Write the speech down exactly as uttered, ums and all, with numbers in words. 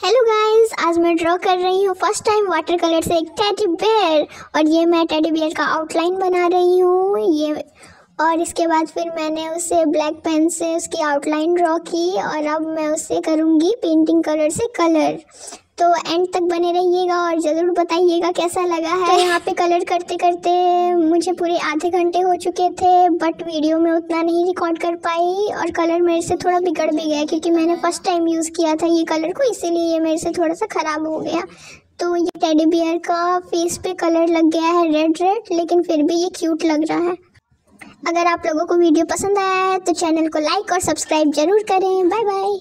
Hello guys, आज मैं draw कर रही हूँ फर्स्ट टाइम वाटर कलर से एक टेडी बेयर। और ये मैं टेडी बेयर का आउटलाइन बना रही हूँ ये। और इसके बाद फिर मैंने उसे ब्लैक पेन से उसकी आउटलाइन ड्रॉ की और अब मैं उसे करूँगी पेंटिंग कलर से कलर। तो एंड तक बने रहिएगा और ज़रूर बताइएगा कैसा लगा है। तो यहाँ पे कलर करते करते मुझे पूरे आधे घंटे हो चुके थे, बट वीडियो में उतना नहीं रिकॉर्ड कर पाई और कलर मेरे से थोड़ा बिगड़ भी गया क्योंकि मैंने फर्स्ट टाइम यूज़ किया था ये कलर को, इसीलिए ये मेरे से थोड़ा सा ख़राब हो गया। तो ये टेडी बियर का फेस पे कलर लग गया है रेड रेड, लेकिन फिर भी ये क्यूट लग रहा है। अगर आप लोगों को वीडियो पसंद आया है तो चैनल को लाइक और सब्सक्राइब जरूर करें। Bye bye.